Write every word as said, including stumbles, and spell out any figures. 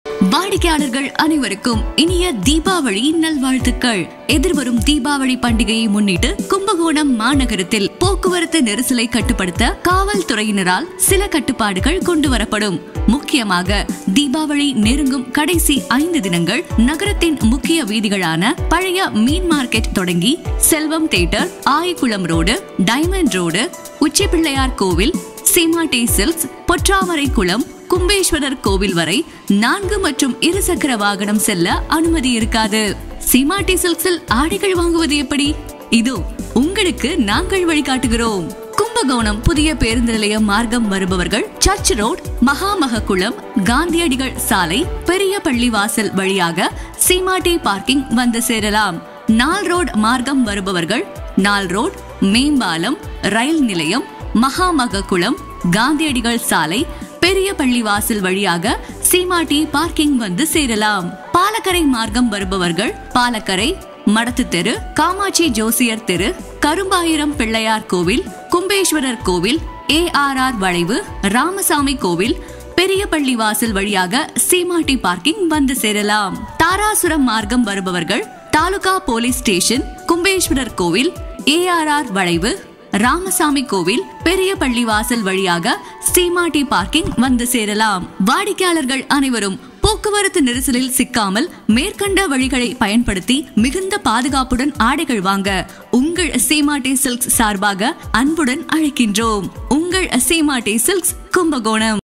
வாடிக்கையாளர்கள் அனைவருக்கும் இனிய தீபாவளி நல்வாழ்த்துக்கள். எதிர்வரும் தீபாவளி பண்டிகையை முன்னிட்டு கும்பகோணம் மாநகரத்தில் போக்குவரத்து நெரிசலை கட்டுப்படுத்த காவல்துறையினரால் சில கட்டுப்பாடுகள் கொண்டு வரப்படும். முக்கியமாக தீபாவளி நெருங்கும் கடைசி ஐந்து தினங்கள் நகரத்தின் முக்கிய வீதிகளான பழைய மீன் மார்க்கெட் தொடங்கி Selvam theatre, Ayikulam road, diamond road, Uchipillaiyar கோவில், சீமாட்டி சில்க்ஸ், பொற்றாமரை குளம், கும்பேஸ்வரர் கோவில் வரை நான்கு மற்றும் இருசக்கர வாகனம் செல்ல அனுமதி இருக்காது. சீமாட்டி சில்க்ஸில் ஆடைகள் வாங்குவது எப்படி? இதோ உங்களுக்கு நாங்கள் வழிகாட்டுகிறோம். கும்பகோணம் புதிய பேருந்து நிலையம் மார்க்கம் வருபவர்கள் சர்ச் ரோட், மகாமகக்குளம், காந்தியடிகள் சாலை, பெரிய பள்ளி வாசல் வழியாக சீமாட்டி பார்க்கிங் வந்து சேரலாம். நால் ரோட் மார்க்கம் வருபவர்கள் நால் ரோட், மேம்பாலம், ரயில் நிலையம், மகாமகக்குளம், காந்தியடிகள் சாலை, பெரிய பள்ளி வாசல் வழியாக சீமாட்டி பார்க்கிங் வந்து சேரலாம். பாலக்கரை மார்க்கம் வருபவர்கள் பாலக்கரை, மடத்து தெரு, காமாட்சி ஜோசியர் தெரு, கரும்பாயிரம் பிள்ளையார் கோவில், கும்பேஸ்வரர் கோவில், ஏ ஆர் ஆர் வளைவு, ராமசாமி கோவில், பெரிய பள்ளி வாசல் வழியாக சீமாட்டி பார்க்கிங் வந்து சேரலாம். தாராசுரம் மார்க்கம் வருபவர்கள் தாலுகா போலீஸ் ஸ்டேஷன், கும்பேஸ்வரர் கோவில், ஏ ஆர் ஆர் வளைவு, ராமசாமி கோவில், பெரிய பள்ளி வாசல் வழியாக சீமாட்டி பார்க்கிங் வந்து சேரலாம். வாடிக்கையாளர்கள் அனைவரும் போக்குவரத்து நெரிசலில் சிக்காமல் மேற்கண்ட வழிகளை பயன்படுத்தி மிகுந்த பாதுகாப்புடன் ஆடைகள் வாங்க உங்கள் சீமாட்டி சில்க்ஸ் சார்பாக அன்புடன் அழைக்கின்றோம். உங்கள் சீமாட்டி சில்க்ஸ், கும்பகோணம்.